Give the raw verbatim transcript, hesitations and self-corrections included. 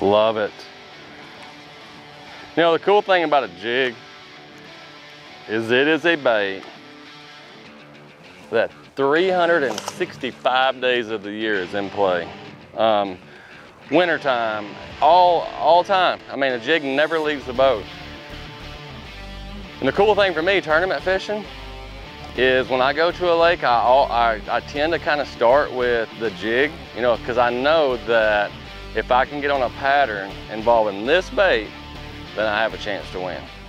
Love it. You know, the cool thing about a jig is it is a bait that three hundred sixty-five days of the year is in play. Um, wintertime, all, all time. I mean, a jig never leaves the boat. And the cool thing for me, tournament fishing, is when I go to a lake, I, I, I tend to kind of start with the jig, you know, because I know that if I can get on a pattern involving this bait, then I have a chance to win.